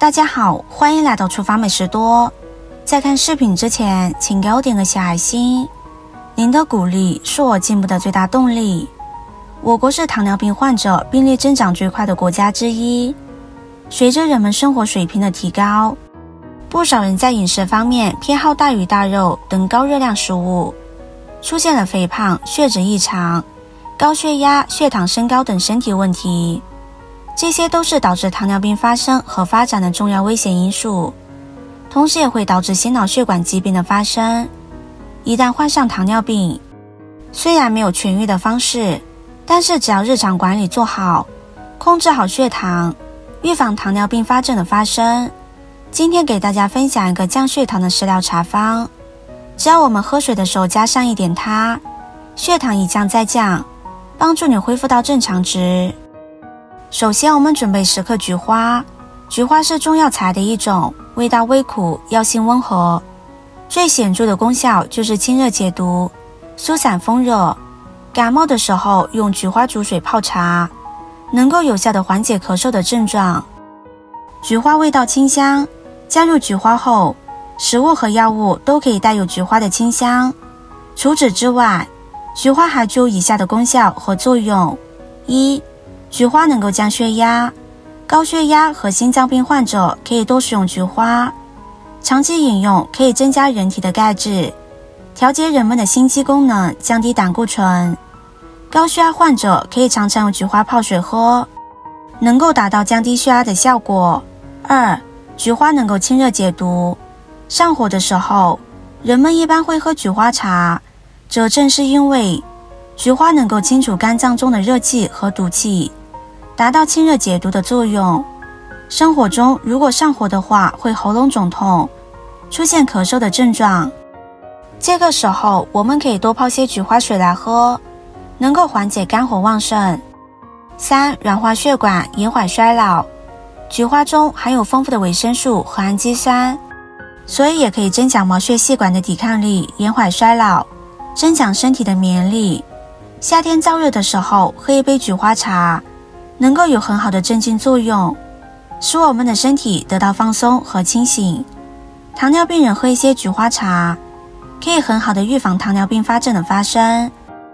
大家好，欢迎来到厨房美食多。在看视频之前，请给我点个小爱心，您的鼓励是我进步的最大动力。我国是糖尿病患者病例增长最快的国家之一。随着人们生活水平的提高，不少人在饮食方面偏好大鱼大肉等高热量食物，出现了肥胖、血脂异常、高血压、血糖升高等身体问题。这些都是导致糖尿病发生和发展的重要危险因素，同时也会导致心脑血管疾病的发生。一旦患上糖尿病，虽然没有痊愈的方式，但是只要日常管理做好，控制好血糖，预防糖尿病发症的发生。今天给大家分享一个降血糖的食疗茶方，只要我们喝水的时候加上一点它，血糖一降再降，帮助你恢复到正常值。首先我们准备10克菊花，菊花是中药材的一种，味道微苦，药性温和，最显著的功效就是清热解毒、疏散风热。感冒的时候用菊花煮水泡茶，能够有效地缓解咳嗽的症状。菊花味道清香，加入菊花后，食物和药物都可以带有菊花的清香。除此之外，菊花还具有以下的功效和作用：一、菊花能够降血压，高血压和心脏病患者可以多食用菊花。长期饮用可以增加人体的钙质，调节人们的心肌功能，降低胆固醇。高血压患者可以常常用菊花泡水喝，能够达到降低血压的效果。二、菊花能够清热解毒。上火的时候，人们一般会喝菊花茶，这正是因为菊花能够清除肝脏中的热气和毒气，达到清热解毒的作用。生活中如果上火的话，会喉咙肿痛，出现咳嗽的症状，这个时候我们可以多泡些菊花水来喝，能够缓解肝火旺盛。三、软化血管，延缓衰老。菊花中含有丰富的维生素和氨基酸，所以也可以增强毛血细管的抵抗力，延缓衰老，增强身体的免疫力。夏天燥热的时候喝一杯菊花茶，能够有很好的镇静作用，使我们的身体得到放松和清醒。糖尿病人喝一些菊花茶，可以很好的预防糖尿病发症的发生。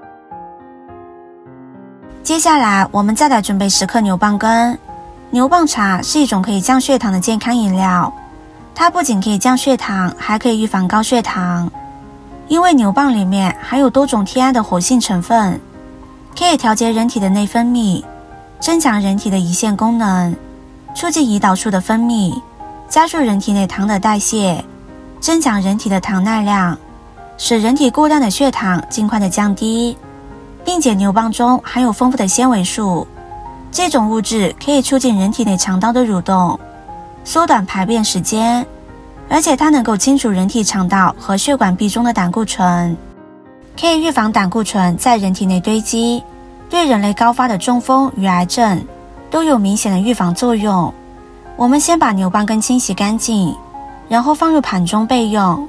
接下来我们再来准备10克牛蒡根。牛蒡茶是一种可以降血糖的健康饮料，它不仅可以降血糖，还可以预防高血糖。因为牛蒡里面含有多种天然的活性成分，可以调节人体的内分泌，增强人体的胰腺功能，促进胰岛素的分泌，加速人体内糖的代谢，增强人体的糖耐量，使人体过量的血糖尽快的降低。并且牛蒡中含有丰富的纤维素，这种物质可以促进人体内肠道的蠕动，缩短排便时间，而且它能够清除人体肠道和血管壁中的胆固醇，可以预防胆固醇在人体内堆积，对人类高发的中风与癌症都有明显的预防作用。我们先把牛蒡根清洗干净，然后放入盘中备用。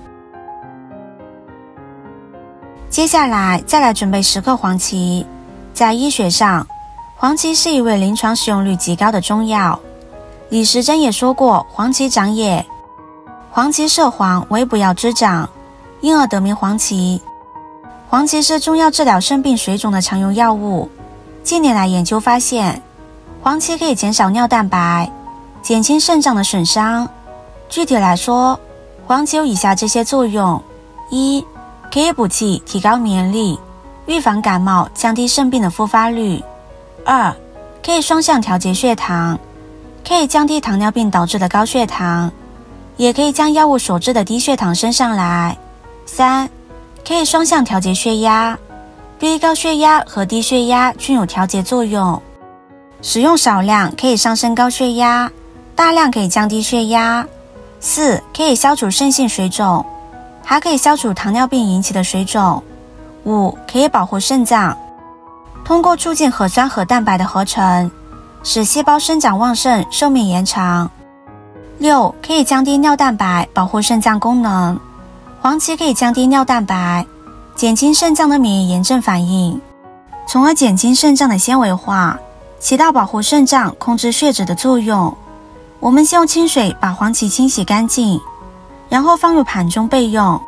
接下来再来准备10克黄芪。在医学上，黄芪是一味临床使用率极高的中药。李时珍也说过，黄芪长也，黄芪涉黄为补药之长，因而得名黄芪。黄芪是中药治疗肾病水肿的常用药物。近年来研究发现，黄芪可以减少尿蛋白，减轻肾脏的损伤。具体来说，黄芪有以下这些作用：一、可以补气，提高免疫力，预防感冒，降低肾病的复发率。二、可以双向调节血糖，可以降低糖尿病导致的高血糖，也可以将药物所致的低血糖升上来。三、可以双向调节血压，对于高血压和低血压均有调节作用。使用少量可以上升高血压，大量可以降低血压。四、可以消除肾性水肿，还可以消除糖尿病引起的水肿。五、可以保护肾脏，通过促进核酸和蛋白的合成，使细胞生长旺盛，寿命延长。六、可以降低尿蛋白，保护肾脏功能。黄芪可以降低尿蛋白，减轻肾脏的免疫炎症反应，从而减轻肾脏的纤维化，起到保护肾脏、控制血脂的作用。 我们先用清水把黄芪清洗干净，然后放入盘中备用。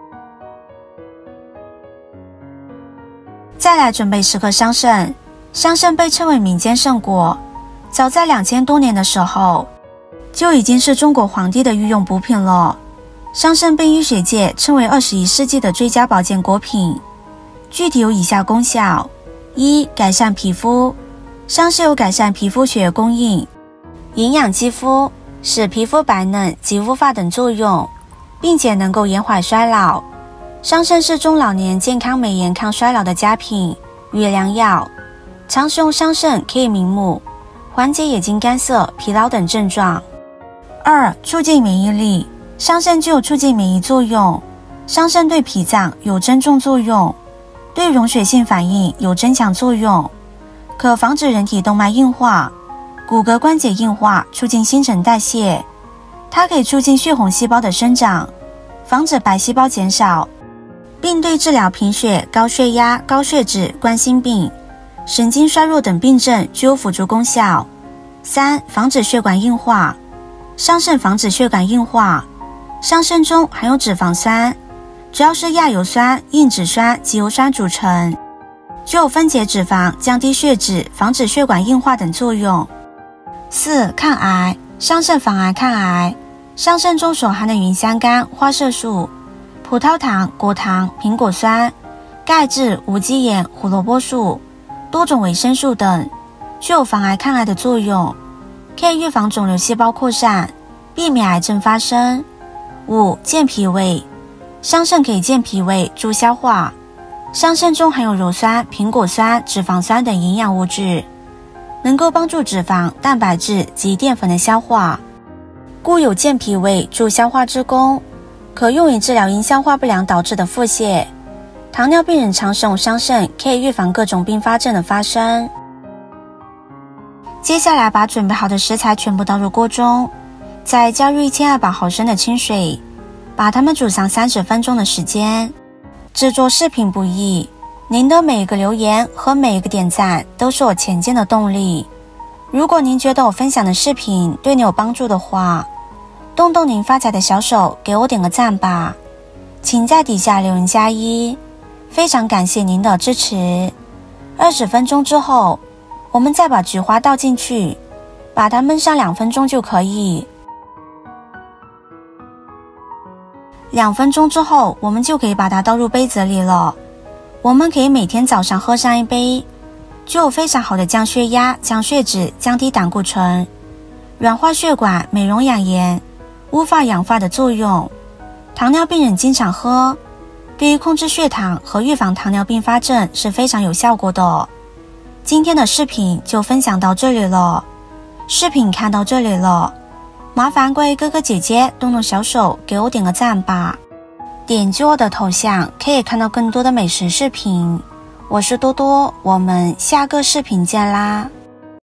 再来准备10克桑葚。桑葚被称为民间圣果，早在2000多年的时候就已经是中国皇帝的御用补品了。桑葚被医学界称为21世纪的最佳保健果品，具体有以下功效：一、改善皮肤。桑葚有改善皮肤血液供应、营养肌肤、使皮肤白嫩及乌发等作用，并且能够延缓衰老。桑葚是中老年健康美颜抗衰老的佳品与良药，常食用桑葚可以明目，缓解眼睛干涩、疲劳等症状。二、促进免疫力。桑葚具有促进免疫作用，桑葚对脾脏有增重作用，对溶血性反应有增强作用，可防止人体动脉硬化、骨骼关节硬化，促进新陈代谢。它可以促进血红细胞的生长，防止白细胞减少，并对治疗贫血、高血压、高血脂、冠心病、神经衰弱等病症具有辅助功效。三、防止血管硬化。桑葚防止血管硬化。桑葚中含有脂肪酸，主要是亚油酸、硬脂酸及油酸组成，具有分解脂肪、降低血脂、防止血管硬化等作用。四、抗癌。桑葚防癌抗癌。桑葚中所含的芸香苷、花色素、葡萄糖、果糖、苹果酸、钙质、无机盐、胡萝卜素、多种维生素等，具有防癌抗癌的作用，可以预防肿瘤细胞扩散，避免癌症发生。五、健脾胃。桑葚可以健脾胃、助消化。桑葚中含有鞣酸、苹果酸、脂肪酸等营养物质，能够帮助脂肪、蛋白质及淀粉的消化，故有健脾胃、助消化之功，可用于治疗因消化不良导致的腹泻。糖尿病人常食用桑葚，可以预防各种并发症的发生。接下来把准备好的食材全部倒入锅中，再加入1200毫升的清水，把它们煮上30分钟的时间。制作视频不易，您的每一个留言和每一个点赞都是我前进的动力。如果您觉得我分享的视频对你有帮助的话，动动您发财的小手给我点个赞吧，请在底下留言加1，非常感谢您的支持。20分钟之后，我们再把菊花倒进去，把它焖上2分钟就可以。2分钟之后，我们就可以把它倒入杯子里了。我们可以每天早上喝上1杯，具有非常好的降血压、降血脂、降低胆固醇、软化血管、美容养颜、乌发养发的作用。糖尿病人经常喝，对于控制血糖和预防糖尿病发症是非常有效果的。今天的视频就分享到这里了，视频看到这里了，麻烦各位哥哥姐姐动动小手给我点个赞吧，点击我的头像可以看到更多的美食视频。我是多多，我们下个视频见啦。